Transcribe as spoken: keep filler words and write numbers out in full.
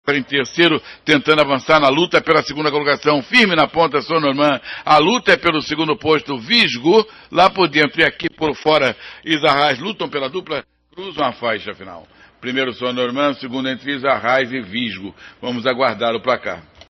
em terceiro, tentando avançar na luta pela segunda colocação, firme na ponta, São Normand. A luta é pelo segundo posto, Visgo, lá por dentro e aqui por fora, Isarraz lutam pela dupla, cruzam a faixa final. Primeiro São Normand, segundo entre Isarraz e Visgo. Vamos aguardar o placar.